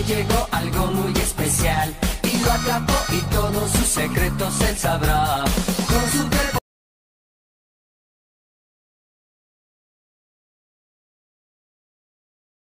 llegó algo muy especial y lo atrapó y todos sus secretos él sabrá.